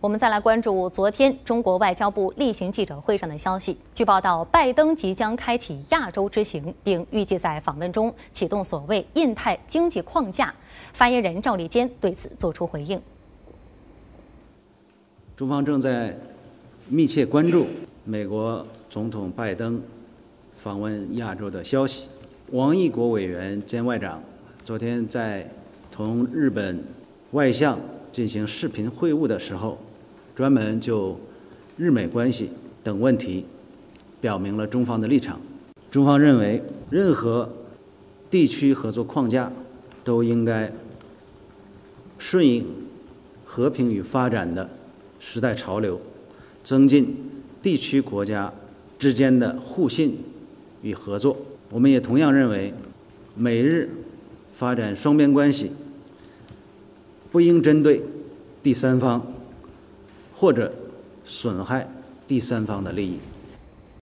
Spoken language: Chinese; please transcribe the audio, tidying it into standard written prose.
我们再来关注昨天中国外交部例行记者会上的消息。据报道，拜登即将开启亚洲之行，并预计在访问中启动所谓印太经济框架。发言人赵立坚对此作出回应。 中方正在密切关注美国总统拜登访问亚洲的消息。王毅国委员兼外长昨天在同日本外相进行视频会晤的时候，专门就日美关系等问题表明了中方的立场。中方认为，任何地区合作框架都应该顺应和平与发展的时代潮流，增进地区国家之间的互信与合作。我们也同样认为，美日发展双边关系不应针对第三方或者损害第三方的利益。